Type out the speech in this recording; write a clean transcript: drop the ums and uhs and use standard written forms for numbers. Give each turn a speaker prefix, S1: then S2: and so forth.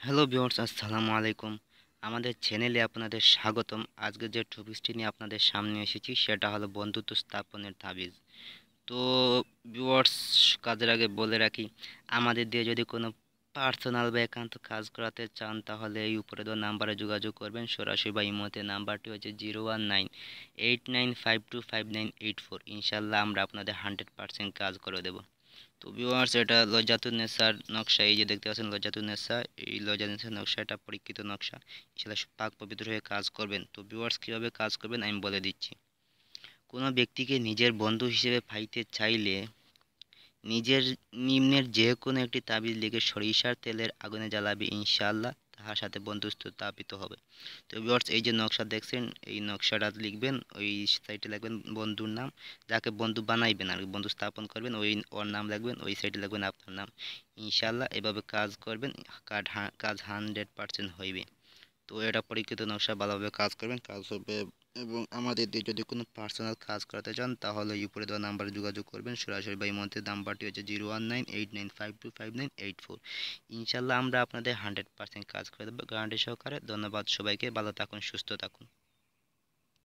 S1: Hello viewers, আসসালামু আলাইকুম। আমাদের চ্যানেলে আপনাদের স্বাগতম। আজকে যে টপিকসটি নিয়ে আপনাদের সামনে এসেছি সেটা হলো বন্ধুত্ব স্থাপনের তাবিজ। তো ভিউয়ার্স, কাজের আগে বলে রাখি, আমাদের দিয়ে যদি কোনো পার্সোনাল বা একান্ত কাজ করাতে চান তাহলে এই উপরে দেওয়া নাম্বারে যোগাযোগ করবেন সরাসরি বা ইমোতে। নাম্বারটি হচ্ছে 01989525984। ইনশাল্লাহ আমরা আপনাদের 100% কাজ করে দেব। তো ভিউয়ার্স, এটা লজ্জাতুন্নেসার নকশা। এই যে দেখতে পাচ্ছেন লজ্জাতুন্নেসা, এই লজ্জাতুন্নেসার নকশা এটা পরীক্ষিত নকশা। ইনশাআল্লাহ পাক পবিত্র হয়ে কাজ করবেন। তো ভিউয়ার্স, কীভাবে কাজ করবেন আমি বলে দিচ্ছি। কোনো ব্যক্তিকে নিজের বন্ধু হিসেবে পাইতে চাইলে নিজের নিম্নের যে কোনো একটি তাবিজ লিখে সরিষার তেলের আগুনে জ্বালাবে, ইনশাআল্লাহ তাহার সাথে বন্ধুত্ব স্থাপিত হবে। তো ভিউয়ার্স, এই যে নকশা দেখছেন, এই নকশাটা লিখবেন, ওই সাইডে লিখবেন বন্ধুর নাম, যাকে বন্ধু বানাইবেন আর বন্ধু স্থাপন করবেন ওর নাম লিখবেন, ওই সাইডে লিখবেন আপনার নাম। ইনশাআল্লাহ এভাবে কাজ করবেন, কাজ 100% হইবে। তো এটা পরীক্ষিত নকশা, ভালোভাবে কাজ করবেন, কাজ হবে। এবং আমাদের দিয়ে যদি কোনো পার্সোনাল কাজ করাতে চান তাহলে এই উপরে দেওয়া নাম্বারে যোগাযোগ করবেন সরাসরি বা ইমোতে। নাম্বারটি হচ্ছে 01989525984। ইনশাল্লাহ আমরা আপনাদের 100% কাজ করে দেবো গ্যারান্টি সহকারে। ধন্যবাদ সবাইকে, ভালো থাকুন, সুস্থ থাকুন।